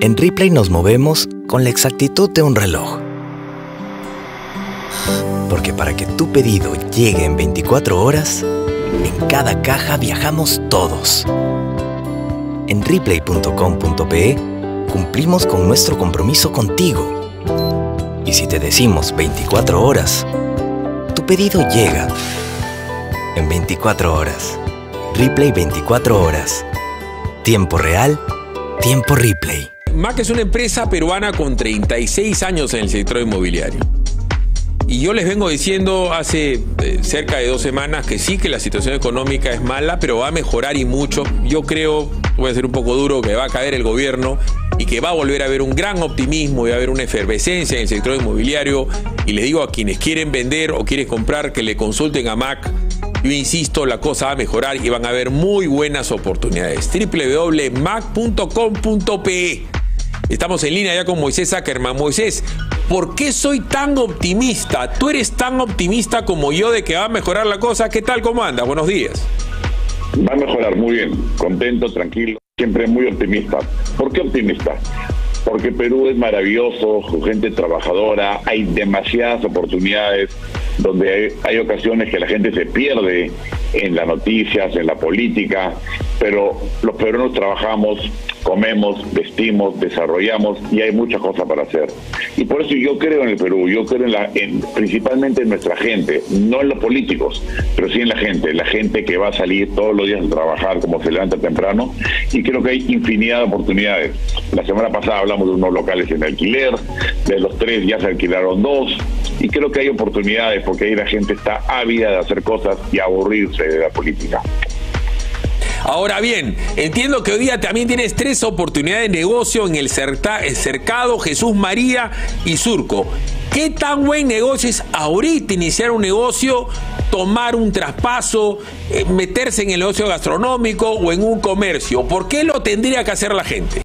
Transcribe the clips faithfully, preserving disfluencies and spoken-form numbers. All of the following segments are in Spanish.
En Ripley nos movemos con la exactitud de un reloj. Porque para que tu pedido llegue en veinticuatro horas, en cada caja viajamos todos. En ripley punto com punto pe cumplimos con nuestro compromiso contigo. Y si te decimos veinticuatro horas, tu pedido llega en veinticuatro horas. Ripley veinticuatro horas. Tiempo real, tiempo Ripley. M A C es una empresa peruana con treinta y seis años en el sector inmobiliario. Y yo les vengo diciendo hace eh, cerca de dos semanas que sí, que la situación económica es mala, pero va a mejorar y mucho. Yo creo, voy a ser un poco duro, que va a caer el gobierno y que va a volver a haber un gran optimismo y va a haber una efervescencia en el sector inmobiliario. Y les digo a quienes quieren vender o quieren comprar que le consulten a M A C. Yo insisto, la cosa va a mejorar y van a haber muy buenas oportunidades. doble u doble u doble u punto mac punto com punto pe. Estamos en línea ya con Moisés Ackerman. Moisés, ¿por qué soy tan optimista? Tú eres tan optimista como yo de que va a mejorar la cosa. ¿Qué tal? ¿Cómo andas? Buenos días. Va a mejorar, muy bien. Contento, tranquilo. Siempre muy optimista. ¿Por qué optimista? Porque Perú es maravilloso, su gente trabajadora, hay demasiadas oportunidades donde hay, hay ocasiones que la gente se pierde en las noticias, en la política, pero los peruanos trabajamos, comemos, vestimos, desarrollamos y hay muchas cosas para hacer. Y por eso yo creo en el Perú, yo creo en la, en, principalmente en nuestra gente, no en los políticos, pero sí en la gente, la gente que va a salir todos los días a trabajar como se levanta temprano, y creo que hay infinidad de oportunidades. La semana pasada hablamos de unos locales en alquiler, de los tres ya se alquilaron dos, y creo que hay oportunidades porque ahí la gente está ávida de hacer cosas y aburrirse de la política. Ahora bien, entiendo que hoy día también tienes tres oportunidades de negocio en el Cercado, Jesús María y Surco. ¿Qué tan buen negocio es ahorita iniciar un negocio, tomar un traspaso, eh, meterse en el negocio gastronómico o en un comercio? ¿Por qué lo tendría que hacer la gente?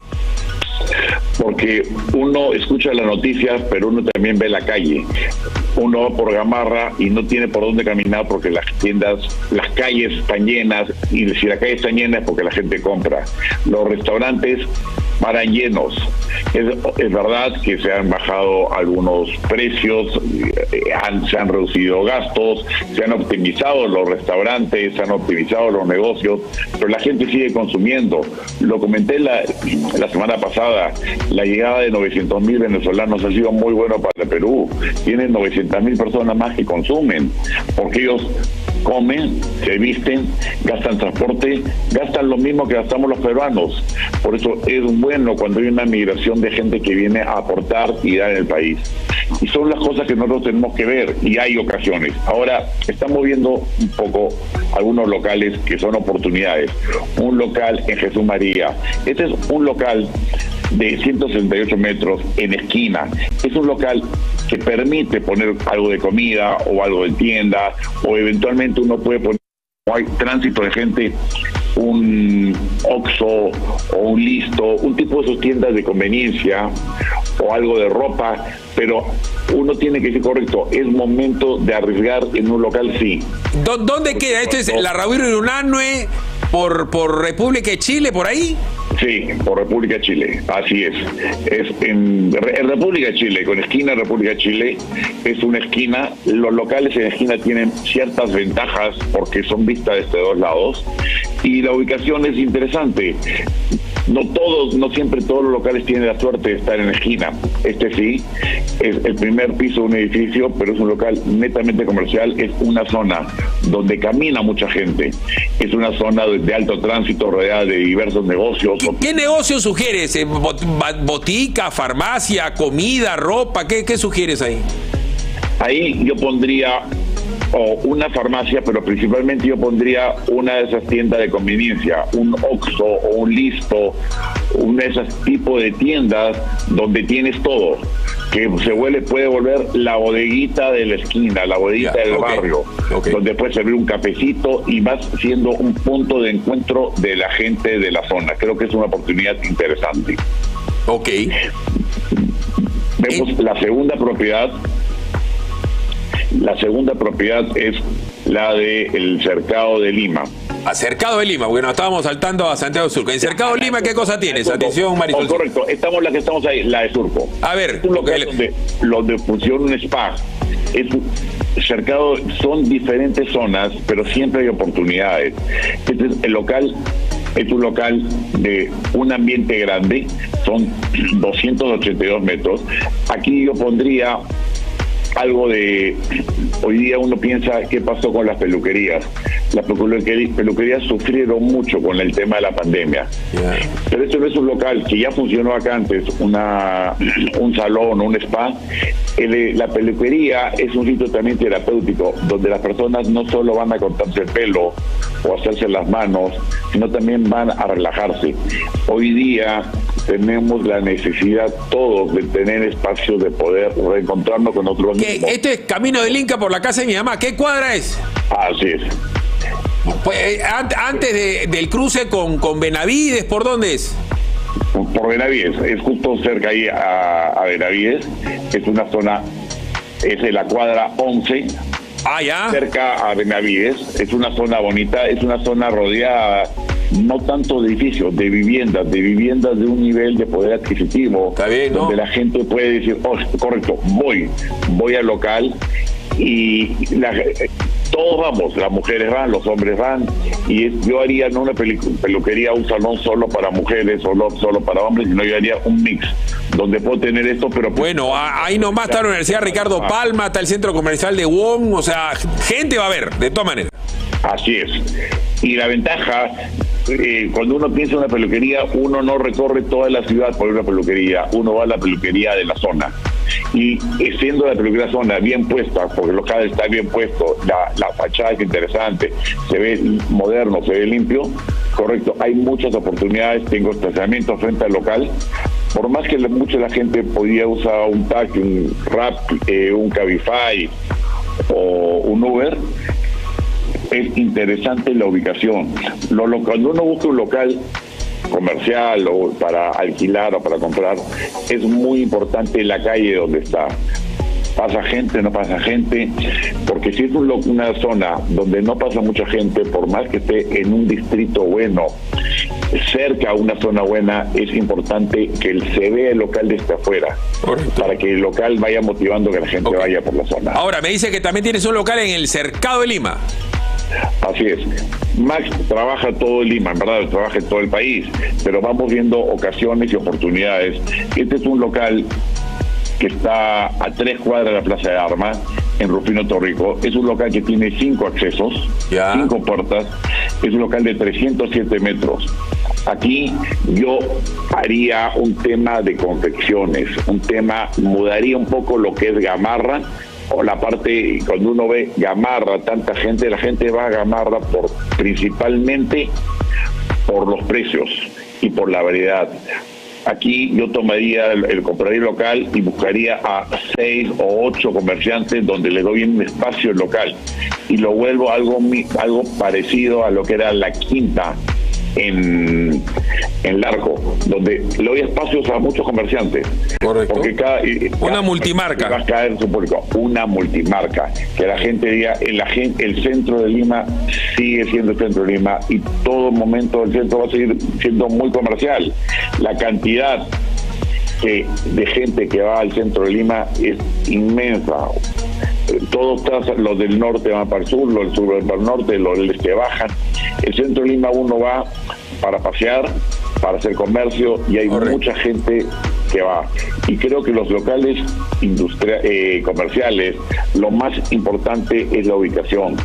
Porque uno escucha las noticias, pero uno también ve la calle. Uno va por Gamarra y no tiene por dónde caminar porque las tiendas, las calles están llenas, y si la calle está llena es porque la gente compra. Los restaurantes paran llenos. Es, es verdad que se han bajado algunos precios, eh, han, se han reducido gastos, se han optimizado los restaurantes, se han optimizado los negocios, pero la gente sigue consumiendo. Lo comenté la, la semana pasada, la llegada de novecientos mil venezolanos ha sido muy bueno para el Perú. Tienen novecientas mil personas más que consumen, porque ellos comen, se visten, gastan transporte, gastan lo mismo que gastamos los peruanos. Por eso es bueno cuando hay una migración de gente que viene a aportar y dar en el país. Y son las cosas que nosotros tenemos que ver, y hay ocasiones. Ahora, estamos viendo un poco algunos locales que son oportunidades. Un local en Jesús María. Este es un local de ciento sesenta y ocho metros en esquina. Es un local que permite poner algo de comida o algo de tienda, o eventualmente uno puede poner, hay tránsito de gente, un Oxxo o un Listo, un tipo de sus tiendas de conveniencia o algo de ropa, pero uno tiene que decir, correcto, es momento de arriesgar en un local, sí. ¿Dónde queda? ¿Esto es la Ramiro Unanue por, por República de Chile, por ahí? Sí, por República de Chile, así es. Es en, en República de Chile, con esquina República de Chile, es una esquina. Los locales en esquina tienen ciertas ventajas porque son vistas desde dos lados y la ubicación es interesante. No todos, no siempre todos los locales tienen la suerte de estar en la esquina. Este sí, es el primer piso de un edificio, pero es un local netamente comercial, es una zona donde camina mucha gente, es una zona de alto tránsito rodeada de diversos negocios. ¿Qué, qué negocio sugieres? ¿Botica, farmacia, comida, ropa? ¿Qué, qué sugieres ahí? Ahí yo pondría o una farmacia, pero principalmente yo pondría una de esas tiendas de conveniencia, un Oxxo o un Listo, un de esos tipos de tiendas donde tienes todo, que se vuelve, puede volver la bodeguita de la esquina, la bodeguita yeah, del okay, barrio, okay. donde puedes servir un cafecito y vas siendo un punto de encuentro de la gente de la zona. Creo que es una oportunidad interesante. Ok. Vemos eh. la segunda propiedad. La segunda propiedad es la del Cercado de Lima. A Cercado de Lima, porque nos estábamos saltando a Santiago de Surco. En Cercado de Lima, ¿qué cosa tienes? Atención, Marisol. Oh, correcto, estamos la que estamos ahí, la de Surco. A ver, es un local donde, donde funciona un spa. Es un Cercado, son diferentes zonas, pero siempre hay oportunidades. Este es el local. Es un local de un ambiente grande, son doscientos ochenta y dos metros. Aquí yo pondría algo de... Hoy día uno piensa qué pasó con las peluquerías. Las peluquerías, peluquerías sufrieron mucho con el tema de la pandemia. Yeah. Pero esto no es un local que ya funcionó acá antes, una, un salón, un spa. El, la peluquería es un sitio también terapéutico, donde las personas no solo van a cortarse el pelo o hacerse las manos, sino también van a relajarse. Hoy día tenemos la necesidad todos de tener espacios de poder reencontrarnos con otros mismos. Este es Camino del Inca por la casa de mi mamá. ¿Qué cuadra es? Así es. Pues, antes de, del cruce con, con Benavides, ¿por dónde es? Por Benavides, es justo cerca ahí a, a Benavides, es una zona, es en la cuadra once, ah, ¿ya? Cerca a Benavides, es una zona bonita, es una zona rodeada no tanto de edificios, de viviendas, de viviendas de un nivel de poder adquisitivo, está bien, ¿no? Donde la gente puede decir, oh, correcto, voy, voy al local y la, todos vamos, las mujeres van, los hombres van, y es, yo haría no una pelu- peluquería, un salón solo para mujeres o no solo para hombres, sino yo haría un mix, donde puedo tener esto, pero... Bueno, ahí nomás está la Universidad Ricardo Palma, está el Centro Comercial de Wong, o sea, gente va a ver, de todas maneras. Así es. Y la ventaja, eh, cuando uno piensa en una peluquería, uno no recorre toda la ciudad por una peluquería, uno va a la peluquería de la zona. Y siendo la peluquería zona bien puesta, porque el local está bien puesto, la, la fachada es interesante, se ve moderno, se ve limpio, correcto, hay muchas oportunidades, tengo estacionamiento frente al local. Por más que mucha la gente podía usar un taxi, un Rap, eh, un Cabify o un Uber, es interesante la ubicación. Lo, lo, cuando uno busca un local comercial o para alquilar o para comprar, es muy importante la calle donde está. Pasa gente, no pasa gente, porque si es un, una zona donde no pasa mucha gente, por más que esté en un distrito bueno, cerca a una zona buena, es importante que se vea el local desde afuera. Correcto. Para que el local vaya motivando que la gente okay. vaya por la zona. Ahora, me dice que también tienes un local en el Cercado de Lima. Así es. Max trabaja todo el Lima, en verdad, trabaja en todo el país, pero vamos viendo ocasiones y oportunidades. Este es un local que está a tres cuadras de la Plaza de Armas, en Rufino Torrico. Es un local que tiene cinco accesos, ya. cinco puertas. Es un local de trescientos siete metros. Aquí yo haría un tema de confecciones, un tema, mudaría un poco lo que es Gamarra, o la parte, cuando uno ve Gamarra, tanta gente, la gente va a Gamarra por principalmente por los precios y por la variedad. Aquí yo tomaría el, el compraría local y buscaría a seis o ocho comerciantes donde le doy un espacio local y lo vuelvo algo algo parecido a lo que era la Quinta en, en Larco, donde le doy espacios a muchos comerciantes. Correcto. Porque cada, una cada, multimarca. Va a caer en su público, una multimarca. Que la gente diga, el, la gente, el centro de Lima sigue siendo el centro de Lima y todo momento el centro va a seguir siendo muy comercial. La cantidad que, de gente que va al centro de Lima es inmensa. Todos los del norte van para el sur, los del sur van para el norte, los del este bajan. El centro de Lima uno va para pasear, para hacer comercio y hay Correcto. mucha gente que va. Y creo que los locales industria- eh, comerciales, lo más importante es la ubicación.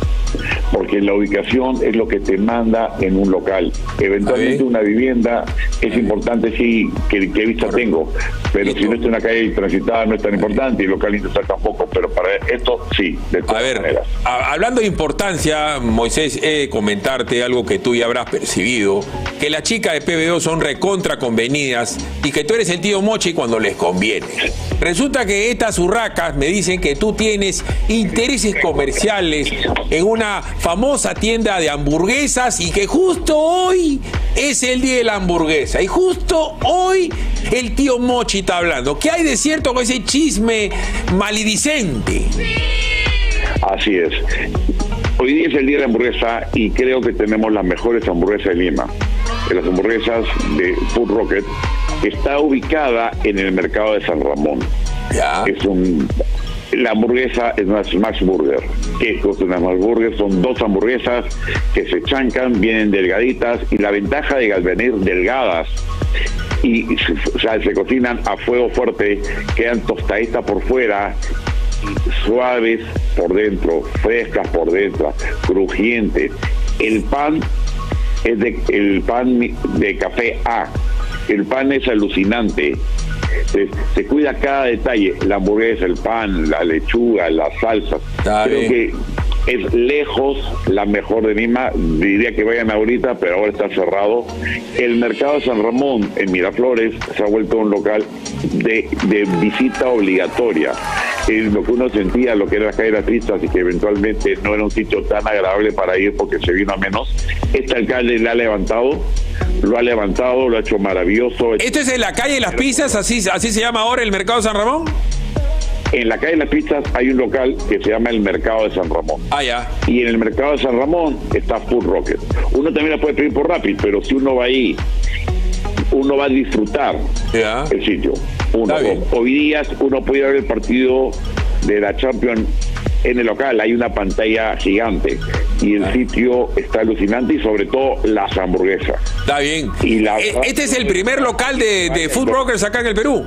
Porque la ubicación es lo que te manda en un local. Eventualmente una vivienda es importante, sí, que, que vista tengo, pero si no está en una calle transitada no es tan importante y el local industrial tampoco, pero para esto sí, de todas a ver, maneras. A, hablando de importancia, Moisés, he de comentarte algo que tú ya habrás percibido, que las chicas de P B O son recontra convenidas y que tú eres el tío Mochi cuando les conviene. Resulta que estas urracas me dicen que tú tienes intereses comerciales en una famosa tienda de hamburguesas y que justo hoy es el día de la hamburguesa y justo hoy el tío Mochi está hablando. ¿Qué hay de cierto con ese chisme malidicente? Así es. Hoy día es el día de la hamburguesa y creo que tenemos las mejores hamburguesas de Lima. Las hamburguesas de Food Rocket, que está ubicada en el mercado de San Ramón. Ya. Es un... La hamburguesa es una Smash Burger. ¿Qué es una Smash Burger? Son dos hamburguesas que se chancan, vienen delgaditas, y la ventaja de al venir delgadas y o sea, se cocinan a fuego fuerte, quedan tostaditas por fuera, suaves por dentro, frescas por dentro, crujientes. El pan es de, el pan de café A. El pan es alucinante. Se, se cuida cada detalle, la hamburguesa, el pan, la lechuga, las salsas. Está Creo bien. que es lejos la mejor de Lima. Diría que vayan ahorita, pero ahora está cerrado. El mercado de San Ramón en Miraflores se ha vuelto un local de, de visita obligatoria. Es lo que uno sentía, lo que era la calle de las Tristas, y que eventualmente no era un sitio tan agradable para ir porque se vino a menos. Este alcalde le ha levantado, lo ha levantado, lo ha hecho maravilloso. ¿Esto es en la calle de las pizzas? ¿Así, así se llama ahora el mercado de San Ramón? En la calle de las Pizzas hay un local que se llama el Mercado de San Ramón. Ah, ya. Y en el Mercado de San Ramón está Food Rocket. Uno también la puede pedir por Rappi, pero si uno va ahí, uno va a disfrutar Ya. el sitio. Uno, Está bien. hoy día uno puede ver el partido de la Champions en el local. Hay una pantalla gigante y el Ah. sitio está alucinante, y sobre todo las hamburguesas. Está bien. Y la- Eh, Este es el primer local de, de Food Rockers acá en el Perú.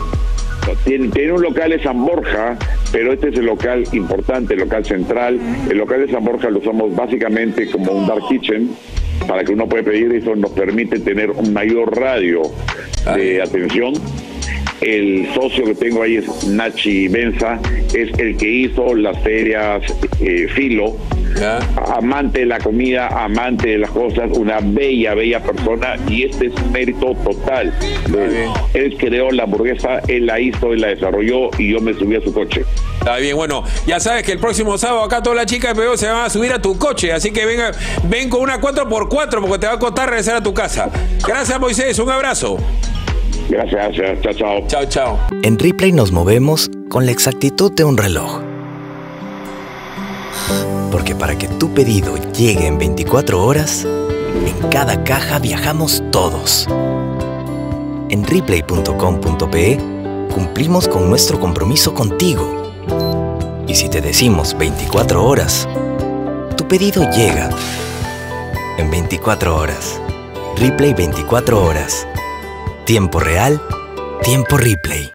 Tiene, tiene un local en San Borja, pero este es el local importante, el local central. El local de San Borja lo usamos básicamente como un dark kitchen, para que uno pueda pedir. Eso nos permite tener un mayor radio de atención. El socio que tengo ahí es Nachi Benza, es el que hizo las ferias eh, Filo. Ya. Amante de la comida, amante de las cosas, una bella, bella persona, y este es un mérito total. Él, él creó la hamburguesa, él la hizo, él la desarrolló, y yo me subí a su coche. Está bien, bueno, ya sabes que el próximo sábado acá todas las chicas de P B O se van a subir a tu coche, así que venga, ven con una cuatro por cuatro porque te va a costar regresar a tu casa. Gracias, Moisés, un abrazo. Gracias, gracias. Chao, chao. Chao, chao. En Ripley nos movemos con la exactitud de un reloj. Porque para que tu pedido llegue en veinticuatro horas, en cada caja viajamos todos. En Ripley punto com punto pe cumplimos con nuestro compromiso contigo. Y si te decimos veinticuatro horas, tu pedido llega en veinticuatro horas. Ripley veinticuatro horas. Tiempo real, tiempo Ripley.